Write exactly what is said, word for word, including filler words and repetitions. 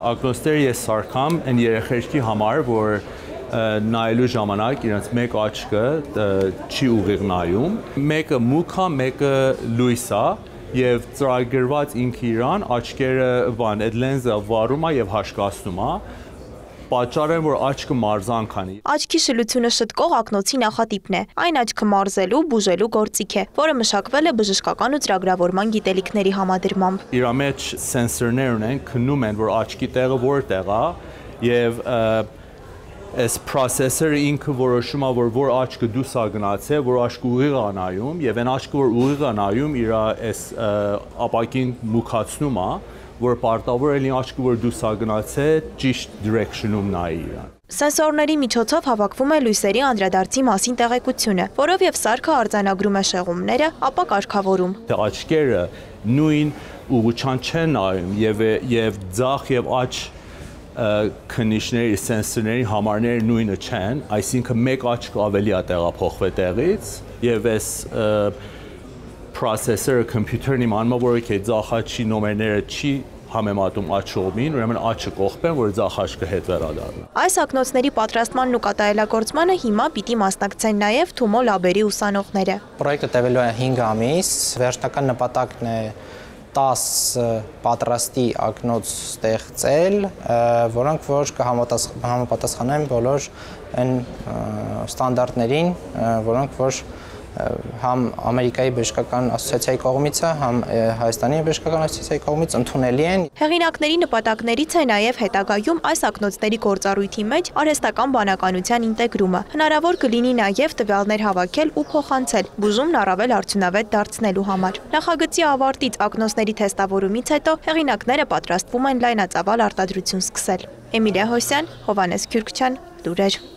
Ակնոցները ես սարքամ այն երեխեքի համար, որ նայելու ժամանակ իրենց մեկ աչքը չի ուղիղ նայում, մեկը մուք է, մեկը լույս է, եւ ծրագրված ինքը իրան աչքերը բան այդ լենզը վառում է եւ հաշկացնում է, պատճառը որ աչքը մարզանք անի։ Աչքի շլությունը շտկող ակնոցի նախատիպն է։ Այն աչքը մարզելու, բուժելու գործիք է, որը մշակվել է բժշկական ու ծրագրավորման գիտելիքների համադրմամբ։ Իր մեջ սենսորներ ունեն, քննում են, որ աչքի տեղը որտեղ է եւ այս processor-ը ինքը որոշում է, որ որ աչքը դուրս է գնացել, որ աչքը ուղիղ է նայում եւ այն աչքը որ ուղիղ է նայում իր այս ապակին մուքացնում է, որ պարտավոր է լինի աչքը որ դուրս է գնացել ճիշտ direction-ում նայի իրան։ Սենսորների միջոցով հավաքվում է լույսերի անդրադարձի մասին տեղեկությունը, որով եւ սարքը արձանագրում է շեղումները, ապա կարգավորում։ Աչքերը նույն ուղղության չեն նայում եւ եւ ձախ եւ աչ քննիչների, սենսորների համարները նույնը չեն, այսինքն մեկ աչքը ավելի է տեղափոխվել տեղից եւ այս processor-ը կոմպյուտերն իմանում է, որ OK ձախ աչքի նոմերները չի համեմատում աչ կողմին, ուրեմն աչքը կողպեն, որ ձախ աչքը հետ վերադառնա։ Այս ակնոցների պատրաստմանն ու կատարելագործմանը հիմա պիտի մասնակցեն նաև Թումո լաբերի ուսանողները։ Պրոյեկտը տևելու է հինգ ամիս, վերջնական նպատակն է տասը պատրաստի ակնոց ստեղծել, որոնք որ կհամապատասխանեն բոլոր այն ստանդարտներին, որոնք որ համ Ամերիկայի բժշկական ասոցիացիայի կողմից է, համ Հայաստանի բժշկական ասոցիացիայի կողմից ընդունելի են։ Հեղինակների նպատակներից է նաև հետագայում այս ակնոցների գործառույթի մեջ արհեստական բանականության ինտեգրումը։ Հնարավոր կլինի նաև տվյալներ հավաքել ու փոխանցել, բուժումն առավել արդյունավետ դարձնելու համար։ Նախագծի ավարտից ակնոցների թեստավորումից հետո հեղինակները պատրաստվում են լայնածավալ արտադրություն սկսել։ Էմիլիա Հոսյան, Հովհաննես Քյուրքչյան, Լուրեր։